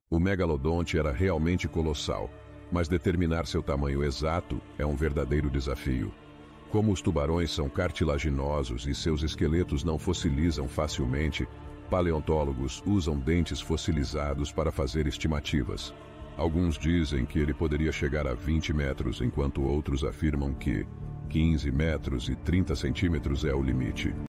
O megalodonte era realmente colossal, mas determinar seu tamanho exato é um verdadeiro desafio. Como os tubarões são cartilaginosos e seus esqueletos não fossilizam facilmente, paleontólogos usam dentes fossilizados para fazer estimativas. Alguns dizem que ele poderia chegar a 20 metros, enquanto outros afirmam que 15 metros e 30 centímetros é o limite.